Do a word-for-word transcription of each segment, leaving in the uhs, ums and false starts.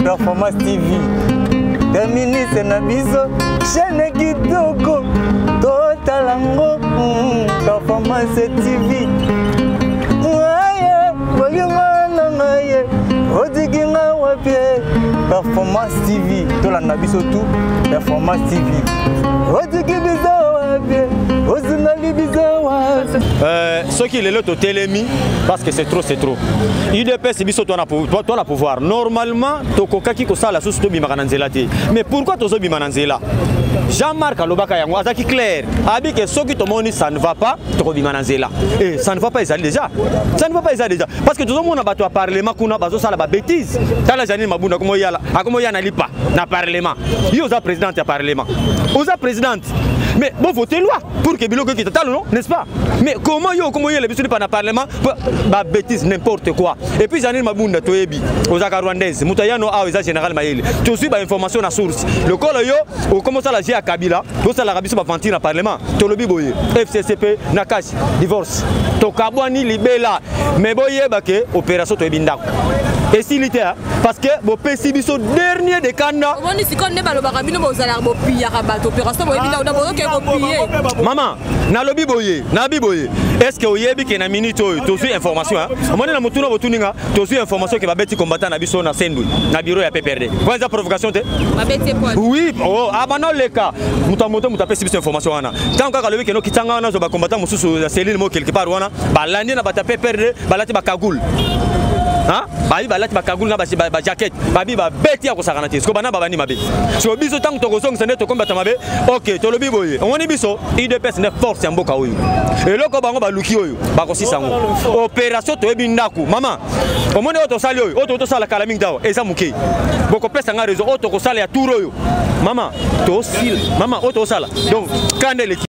Performance T V. Terministe na biso, chaîne kitoko, totalango, Performance T V. Aye, bolinga na ngaye, odikinga wapie, Performance T V. Tola na biso tout, Performance T V. Odikibizo wapie, ozunali bizo wapie. Euh, ce qui est là, au télémi, parce que c'est trop, c'est trop. U D P, c'est biso toi la pouvoir. Normalement, tokoka ki kosa la source to bimakananzela te. Mais pourquoi tozo bimananzela? Jean-Marc Alobaka yango azaki clair. Abi que ce qui tomoni ça ne va pas, toko bimananzela. Et ça ne va pas, ils allaient déjà. Ça ne va pas, ils allaient déjà. Parce que tozo mona bato parlement kuna bazo sala ba bêtise. Tala jani mabunda komo yala, akomo yana lipa na parlement. Yo za présidente ya parlement. Oza présidente. Mais bon, votez loi pour que Biloko quitte tal non, n'est-ce pas? Mais comment yo comment yo les bisous pas dans parlement, bah bêtise n'importe quoi. Et puis Janine Mabunda Toyebi, aux Akarwandaises, Moutayano a aux général Maïli. Tu suis bah information à source. Le col yo, au comment ça la G à Kabila, tout ça la Rabbi va ventir dans parlement. Tolobi boye, F C C P, Nakash, divorce. To Kabwani libela, mais boye baké opération Toyebinda. Et s'il était parce que vos P C B sont dernier des canards. Maman, na lobby boye, na biboye. Est-ce que oyebi ke na minute oyo to suis information hein? Omoni na mutuna botuninga, to suis information ke ba beti combattant na biso na Sendou, na bureau ya P P R D. Quoi ça provocation te? Ba beti point. Oui, oh, abano leka. Mutamoto mutape sibisi information wana. Tant ka lobi ke no kitanga wana zo ba combattant mususu ya Céline mo quelque part wana, ba landi na ba P P R D, ba lati ba kagul. Hein? Babi balati bakagulu na ba ba jacket, babi ba beti ya kosakana te. Sko bana babani mabe. So biso tango to kosong sene to combattre mabe. OK, to lobi boye. Oni biso U D P S ne force ya mboka oyo. Et loko bango ba luki oyo, ba kosisango. Opération to ebi ndaku. Mama, omoni oto sali oyo, oto to sala kalaming dawo. Eza muke. Boko pesa nga réseau oto ko sala ya tour oyo. Mama, to sil. Mama oto sala. Donc, kande l'équipe.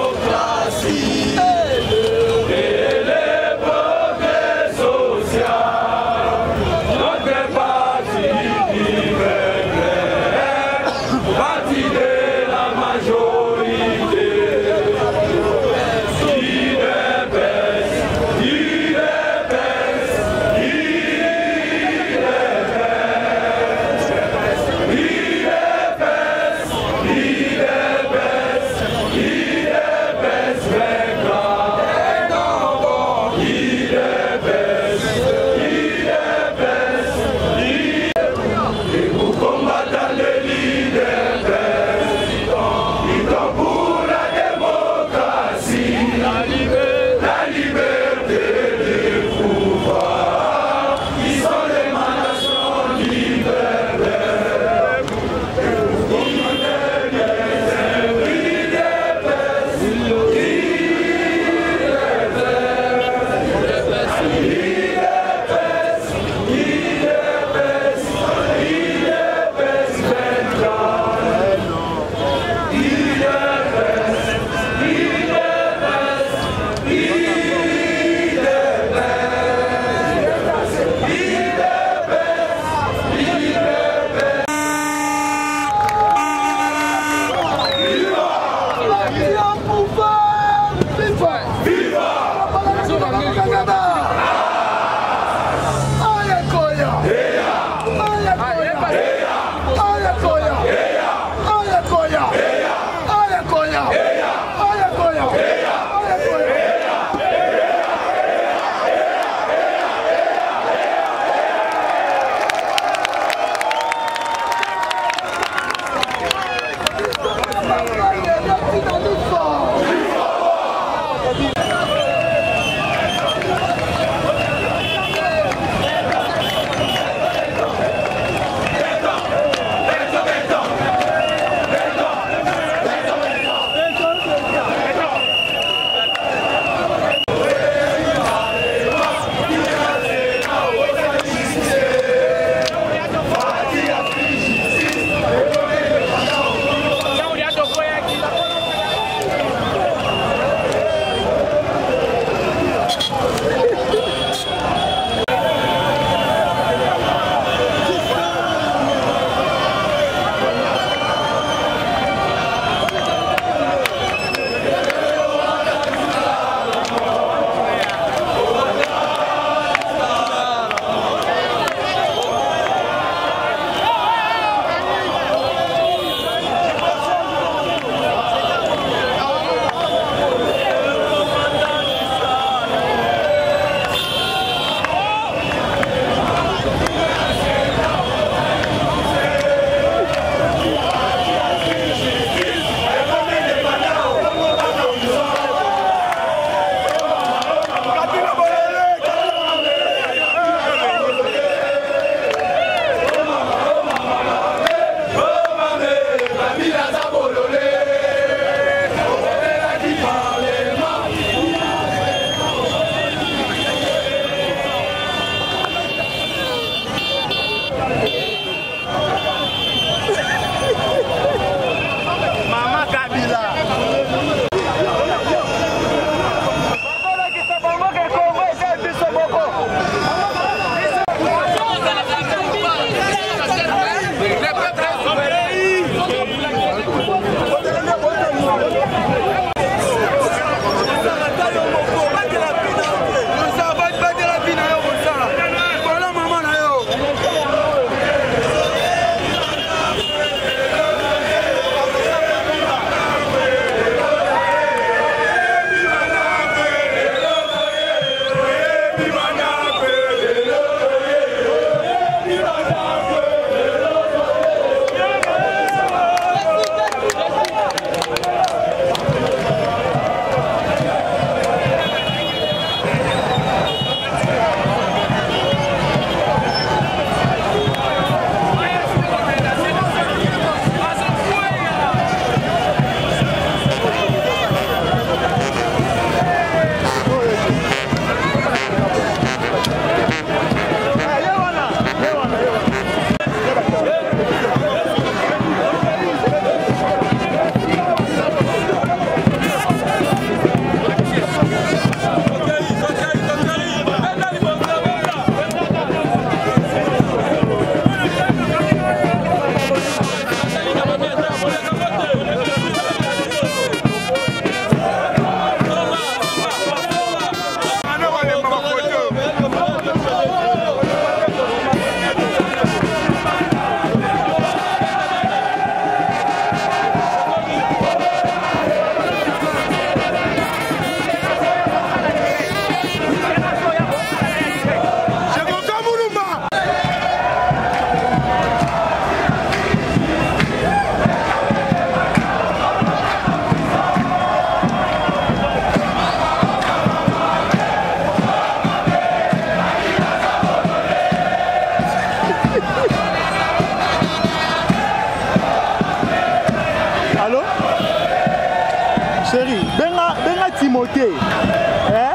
Timothée, hein?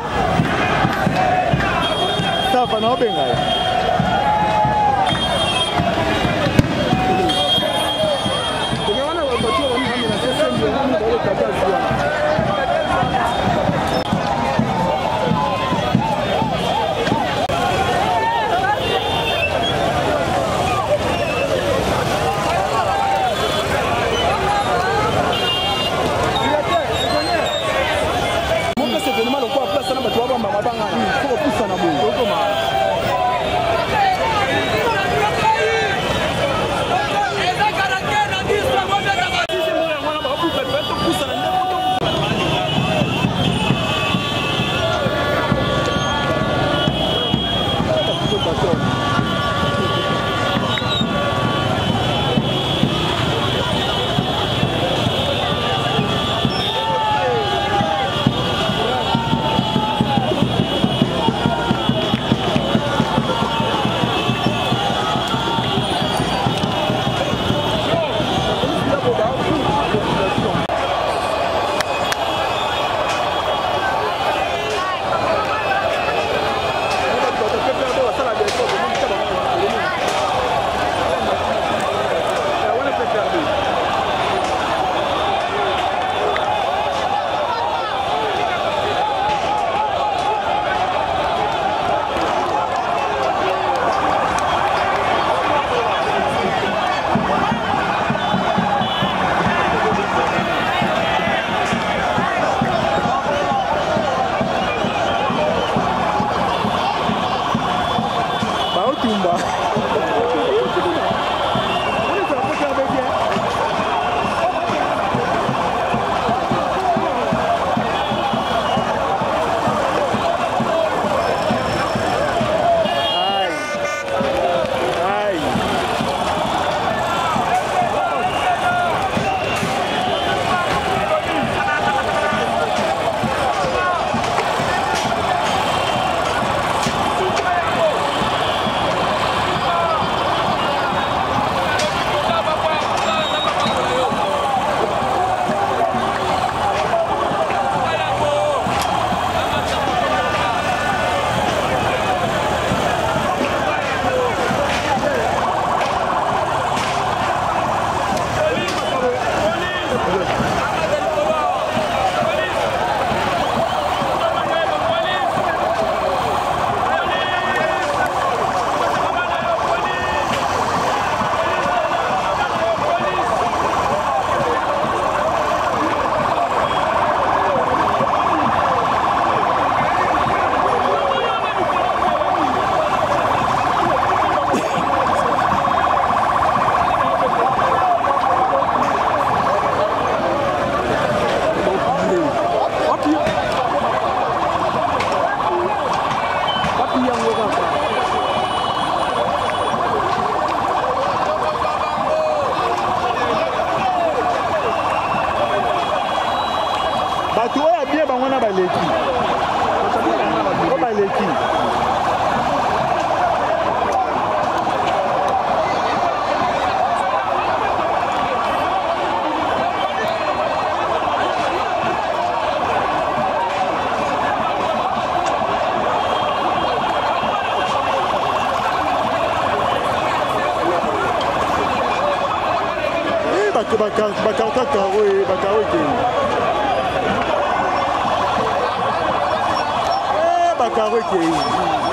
Ça va non bien. bakaro ekei